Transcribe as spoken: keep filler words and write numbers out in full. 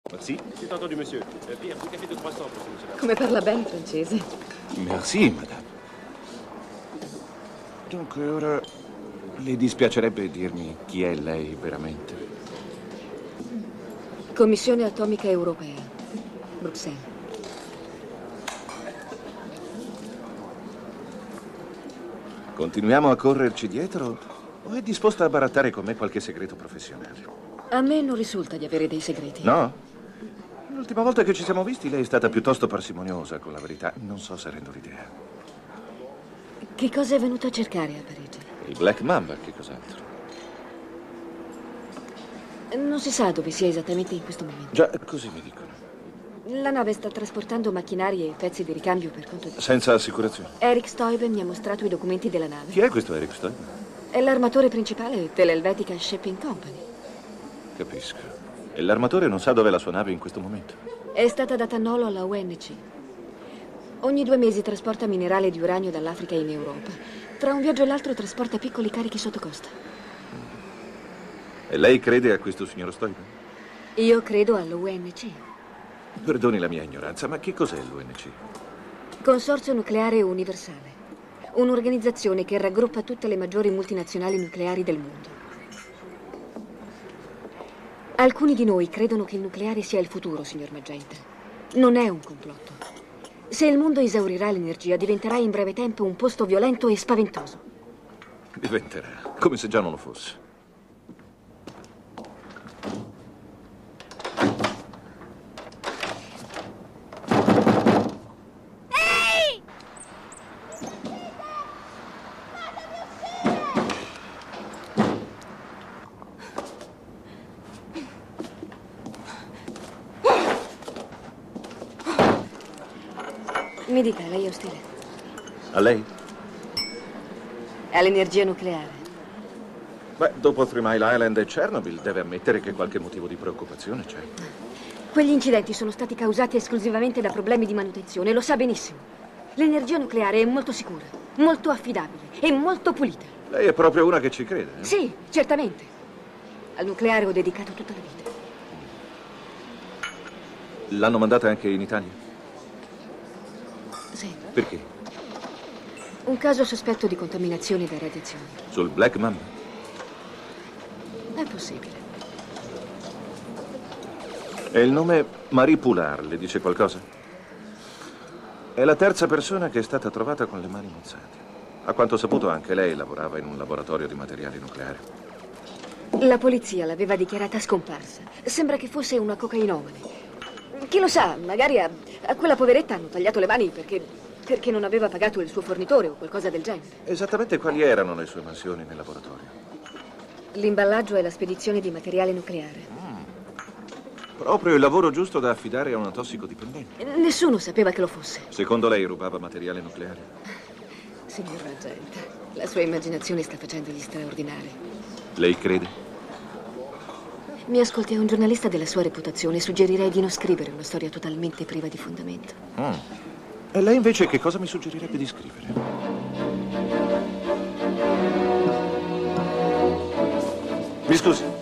Merci. C'est entendu, monsieur. Euh, Pierre, deux cafés de croissant pour ce monsieur-là. Come parla bene francese. Merci, madame. Dunque, ora le dispiacerebbe dirmi chi è lei veramente? Commissione Atomica Europea. Bruxelles. Continuiamo a correrci dietro o è disposta a barattare con me qualche segreto professionale? A me non risulta di avere dei segreti. No? L'ultima volta che ci siamo visti lei è stata piuttosto parsimoniosa con la verità. Non so se rendo l'idea. Che cosa è venuto a cercare a Parigi? Il Black Mamba, che cos'altro? Non si sa dove sia esattamente in questo momento. Già, così mi dicono. La nave sta trasportando macchinari e pezzi di ricambio per conto di... Senza assicurazione. Eric Stuyven mi ha mostrato i documenti della nave. Chi è questo Eric Stuyven? È l'armatore principale dell'Helvetica Shipping Company. Capisco. E l'armatore non sa dove è la sua nave in questo momento? È stata data nolo alla U N C. Ogni due mesi trasporta minerale di uranio dall'Africa in Europa. Tra un viaggio e l'altro trasporta piccoli carichi sotto costa. E lei crede a questo signor Stuyven? Io credo all'U N C. Perdoni la mia ignoranza, ma che cos'è l'U N C? Consorzio Nucleare Universale. Un'organizzazione che raggruppa tutte le maggiori multinazionali nucleari del mondo. Alcuni di noi credono che il nucleare sia il futuro, signor Magenta. Non è un complotto. Se il mondo esaurirà l'energia, diventerà in breve tempo un posto violento e spaventoso. Diventerà, come se già non lo fosse. Mi dica, lei è ostile? A lei? All'energia nucleare. Beh, dopo Three Mile Island e Chernobyl deve ammettere che qualche motivo di preoccupazione c'è. Quegli incidenti sono stati causati esclusivamente da problemi di manutenzione, lo sa benissimo. L'energia nucleare è molto sicura, molto affidabile e molto pulita. Lei è proprio una che ci crede, eh? Sì, certamente. Al nucleare ho dedicato tutta la vita. L'hanno mandata anche in Italia? Sì. Perché? Un caso sospetto di contaminazione da radiazioni. Sul Black Mamba? È possibile. E il nome Marie Poulard le dice qualcosa? È la terza persona che è stata trovata con le mani mozzate. A quanto ho saputo anche lei lavorava in un laboratorio di materiali nucleari. La polizia l'aveva dichiarata scomparsa. Sembra che fosse una cocainomane. Chi lo sa, magari a, a quella poveretta hanno tagliato le mani perché, perché non aveva pagato il suo fornitore o qualcosa del genere. Esattamente quali erano le sue mansioni nel laboratorio? L'imballaggio e la spedizione di materiale nucleare. Mm. Proprio il lavoro giusto da affidare a una tossicodipendente. Nessuno sapeva che lo fosse. Secondo lei rubava materiale nucleare? Signor Magenta, la sua immaginazione sta facendo gli straordinari. Lei crede? Mi ascolti, è un giornalista della sua reputazione. Suggerirei di non scrivere una storia totalmente priva di fondamento. Mm. E lei invece che cosa mi suggerirebbe di scrivere? Mi scusi.